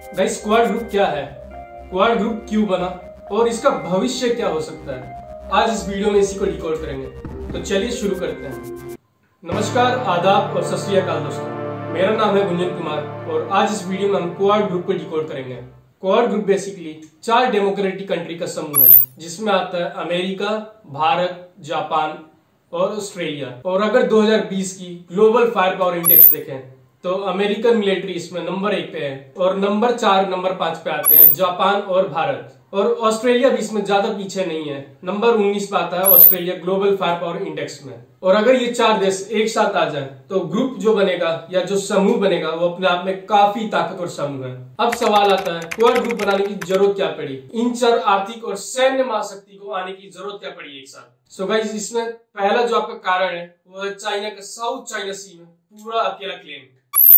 Guys, quad group क्या है, quad group क्यों बना और इसका भविष्य क्या हो सकता है, आज इस वीडियो में इसी को डिकोड करेंगे। तो चलिए शुरू करते हैं। नमस्कार, आदाब और सत श्री अकाल दोस्तों, मेरा नाम है गुंजन कुमार और आज इस वीडियो में हम क्वाड ग्रुप को डिकोड करेंगे। Quad group basically 4 democratic country का समूह है, जिसमें आता है अमेरिका, भारत, जापान और ऑस्ट्रेलिया। और अगर 2020 की ग्लोबल फायर पावर इंडेक्स देखें तो अमेरिकन मिलिट्री इसमें नंबर 1 पे है और नंबर 4, नंबर 5 पे आते हैं जापान और भारत। और ऑस्ट्रेलिया भी इसमें ज्यादा पीछे नहीं है, नंबर 19 पे आता है Australia global fire power index में। और अगर ये 4 देश एक साथ आ जाए तो ग्रुप जो बनेगा या जो समूह बनेगा वो अपने आप में काफी ताकतवर समूह है। अब सवाल आता है, क्वाड ग्रुप बनाने की जरूरत क्या पड़ी, इन 4 आर्थिक और सैन्य महाशक्ति को आने की जरूरत क्या पड़ी एक साथ। सो गाइस, इसमें पहला जो आपका कारण है वो है चाइना का साउथ चाइना सी में पूरा अकेला क्लेम।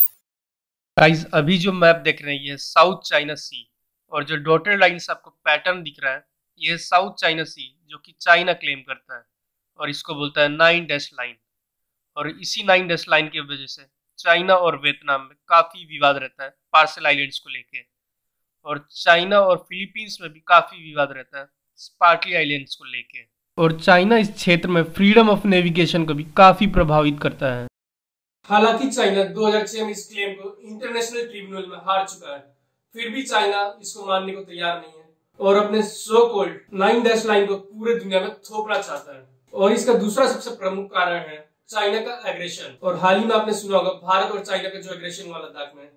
गाइस, अभी जो मैप देख रहे हैं ये साउथ चाइना सी और जो डॉटेड लाइन से आपको पैटर्न दिख रहा है ये साउथ चाइना सी जो कि चाइना क्लेम करता है और इसको बोलता है 9 डैश लाइन। और इसी 9 डैश लाइन की वजह से चाइना और वियतनाम में काफी विवाद रहता है पार्सल आइलैंड्स को लेके, और चाइना और फिलीपींस में भी काफी विवाद रहता है स्पार्टली आइलैंड्स को लेके। और चाइना इस क्षेत्र में फ्रीडम ऑफ नेविगेशन को भी काफी प्रभावित करता है। हालांकि चाइना 2006 में इस क्लेम को इंटरनेशनल ट्रिब्यूनल में हार चुका है, फिर भी चाइना इसको मानने को तैयार नहीं है और अपने सो कॉल्ड 9 डैश लाइन को पूरे दुनिया में थोपना चाहता है। और इसका दूसरा सबसे प्रमुख कारण है चाइना का एग्रेशन। और हाल ही में आपने सुना होगा भारत और चाइना का जो एग्रेशन वाला दाग में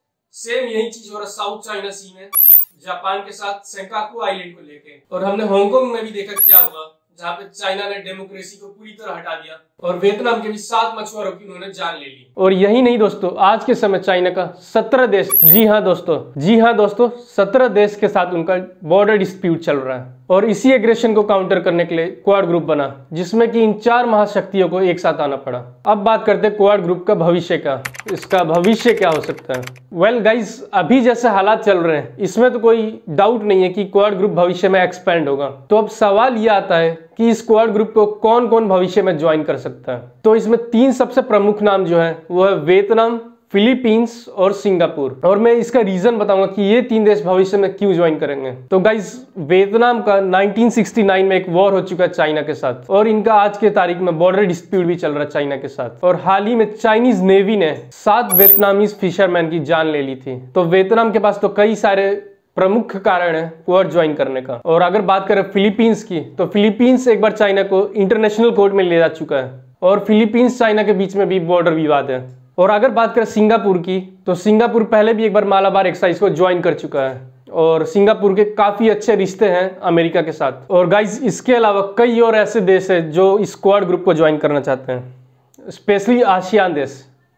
सेम यही चीज हो रहा साउथ चाइना सी में जापान के साथ सेंकाकू आइलैंड को लेके। और हमने हांगकांग में भी देखा क्या हुआ, जहाँ पे चाइना ने डेमोक्रेसी को पूरी तरह हटा दिया और वियतनाम के भी 7 मछुआरों की उन्होंने जान ले ली। और यही नहीं दोस्तों, आज के समय चाइना का 17 देश, जी हाँ दोस्तों 17 देश के साथ उनका बॉर्डर डिस्प्यूट चल रहा है। और इसी एग्रेशन को काउंटर करने के लिए क्वाड ग्रुप बना, जिसमें कि इन 4 महाशक्तियों को एक साथ आना पड़ा। अब बात करते हैं क्वाड ग्रुप का भविष्य का, इसका भविष्य क्या हो सकता है। वेल गाइज, अभी जैसे हालात चल रहे हैं इसमें तो कोई डाउट नहीं है कि क्वाड ग्रुप भविष्य में एक्सपेंड होगा। तो अब सवाल ये आता है कि इस क्वाड ग्रुप को कौन कौन भविष्य में ज्वाइन कर सकता है। तो इसमें 3 सबसे प्रमुख नाम जो है वो है वियतनाम, फिलीपींस और सिंगापुर। और मैं इसका रीजन बताऊंगा कि ये 3 देश भविष्य में क्यों ज्वाइन करेंगे। तो गाइस, वियतनाम का 1969 में एक वॉर हो चुका है चाइना के साथ और इनका आज के तारीख में बॉर्डर डिस्प्यूट भी चल रहा है चाइना के साथ। और हाल ही में चाइनीज नेवी ने 7 वियतनामीज फिशरमैन की जान ले ली थी। तो वियतनाम के पास तो कई सारे प्रमुख कारण है क्वाड ज्वाइन करने का। और अगर बात करें फिलीपींस की, तो फिलीपींस एक बार चाइना को इंटरनेशनल कोर्ट में ले जा चुका है और फिलीपींस चाइना के बीच में भी बॉर्डर विवाद है। और अगर बात करें सिंगापुर की, तो सिंगापुर पहले भी एक बार मालाबार एक्सरसाइज को ज्वाइन कर चुका है और सिंगापुर के काफी अच्छे रिश्ते हैं अमेरिका के साथ। और गाइस, इसके अलावा कई और ऐसे देश है जो इस क्वाड ग्रुप को ज्वाइन करना चाहते हैं, स्पेशली आसियान देश।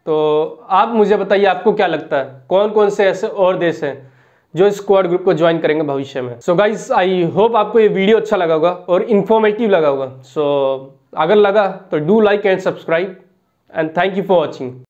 तो आप मुझे बताइए, आपको क्या लगता है कौन कौन से ऐसे और देश हैं जो इस क्वाड ग्रुप को ज्वाइन करेंगे भविष्य में। सो गाइस, आई होप आपको ये वीडियो अच्छा लगा होगा और इन्फॉर्मेटिव लगा होगा। सो अगर लगा तो do like and subscribe and thank you for watching.